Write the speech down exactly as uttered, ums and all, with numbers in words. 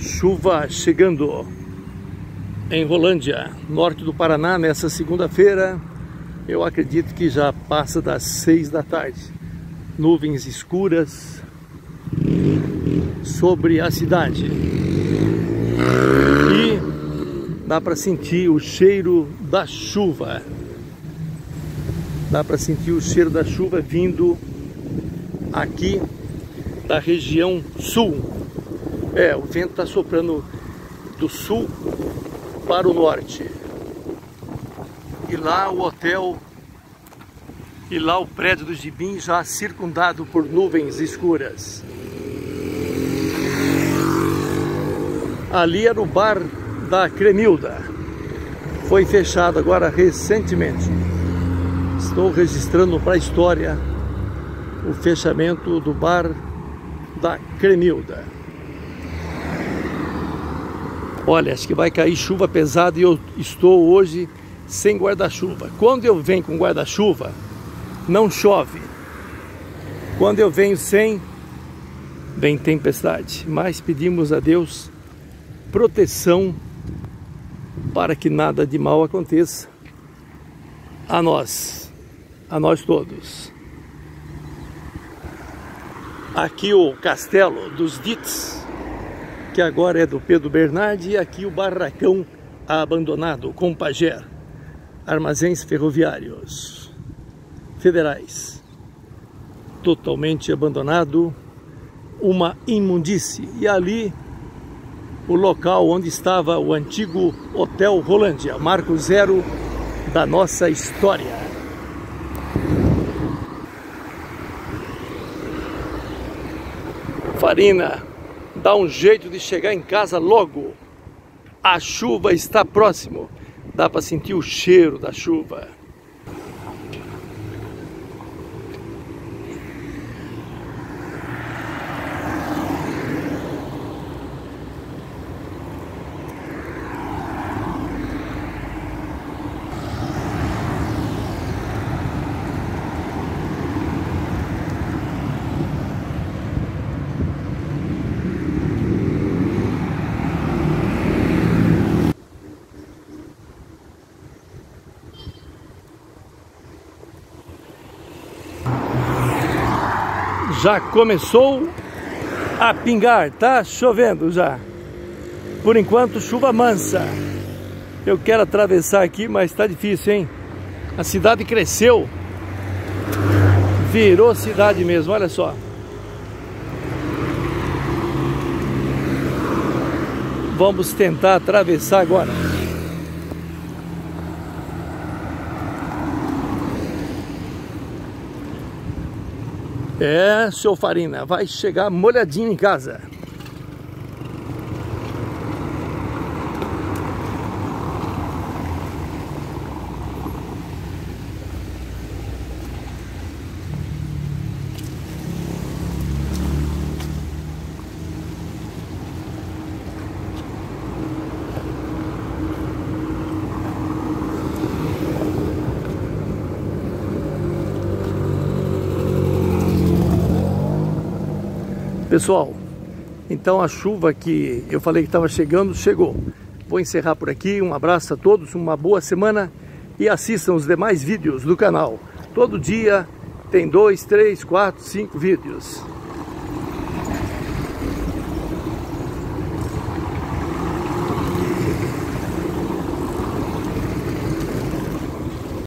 Chuva chegando em Rolândia, norte do Paraná, nessa segunda-feira. Eu acredito que já passa das seis da tarde. Nuvens escuras sobre a cidade. E dá para sentir o cheiro da chuva. Dá para sentir o cheiro da chuva vindo aqui da região sul. É, o vento está soprando do sul para o norte. E lá o hotel, e lá o prédio do Gibim já circundado por nuvens escuras. Ali era o bar da Cremilda. Foi fechado agora recentemente. Estou registrando para a história o fechamento do bar da Cremilda. Olha, acho que vai cair chuva pesada e eu estou hoje sem guarda-chuva. Quando eu venho com guarda-chuva, não chove. Quando eu venho sem, vem tempestade. Mas pedimos a Deus proteção para que nada de mal aconteça a nós, a nós todos. Aqui o castelo dos Dites, que agora é do Pedro Bernardi, e aqui o barracão abandonado, Compager, armazéns ferroviários federais, totalmente abandonado, uma imundície. E ali o local onde estava o antigo Hotel Rolândia, marco zero da nossa história. Farina, dá um jeito de chegar em casa logo. A chuva está próximo. Dá para sentir o cheiro da chuva. Já começou a pingar, tá chovendo já. Por enquanto, chuva mansa. Eu quero atravessar aqui, mas tá difícil, hein? A cidade cresceu. Virou cidade mesmo, olha só. Vamos tentar atravessar agora. É, seu Farina, vai chegar molhadinho em casa. Pessoal, então a chuva que eu falei que estava chegando, chegou. Vou encerrar por aqui, um abraço a todos, uma boa semana e assistam os demais vídeos do canal. Todo dia tem dois, três, quatro, cinco vídeos.